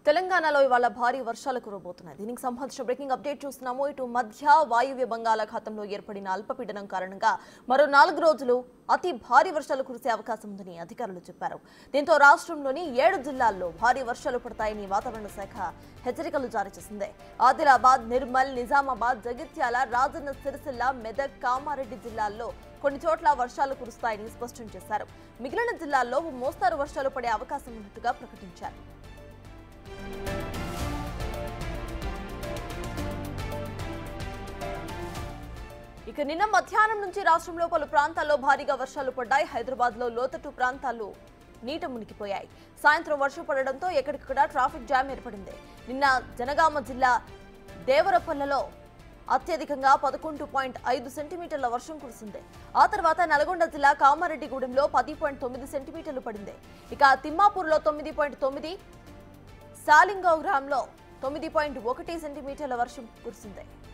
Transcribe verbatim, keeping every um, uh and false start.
తెలంగాణలో ఇవాళ భారీ వర్షాలు కురవబోతున్నాయి. దీనికి సంబంధించిన బ్రేకింగ్ అప్డేట్ చూస్తున్నాము. ఇటు మధ్య వాయువ్య బంగాళాఖాతంలో ఏర్పడిన అల్పపీడనం కారణంగా మరో నాలుగు రోజులు అతి భారీ వర్షాలు కురిసే అవకాశం ఉందని అధికారులు చెప్పారు. దీంతో రాష్ట్రంలోని ఏడు జిల్లాల్లో భారీ వర్షాలు పడతాయని వాతావరణ శాఖ హెచ్చరికలు జారీ చేసింది. ఆదిలాబాద్, నిర్మల్, నిజామాబాద్, జగిత్యాల, రాజన్న సిరిసిల్ల, మెదక్, కామారెడ్డి జిల్లాల్లో కొన్ని చోట్ల వర్షాలు కురుస్తాయని స్పష్టం చేశారు. మిగిలిన జిల్లాల్లో మోస్తారు వర్షాలు పడే అవకాశం ఉన్నట్టుగా ప్రకటించారు. ఇక నిన్న మధ్యాహ్నం నుంచి రాష్ట్రంలో పలు ప్రాంతాల్లో భారీగా వర్షాలు పడ్డాయి. హైదరాబాద్ లో లోతట్టు ప్రాంతాలు నీట మునిగిపోయాయి. సాయంత్రం వర్షం పడడంతో ఎక్కడికక్కడ ట్రాఫిక్ జామ్ ఏర్పడింది. నిన్న జనగామ జిల్లా దేవరపల్లలో అత్యధికంగా పదకొండు పాయింట్ ఐదు సెంటీమీటర్ల వర్షం కురిసింది. ఆ తర్వాత నల్గొండ జిల్లా కామారెడ్డిగూడెంలో పది పాయింట్ తొమ్మిది సెంటీమీటర్లు పడింది. ఇక తిమ్మాపూర్లో తొమ్మిది పాయింట్ తొమ్మిది, సాలింగౌగ్రాంలో తొమ్మిది పాయింట్ ఒకటి సెంటీమీటర్ల వర్షం కురిసింది.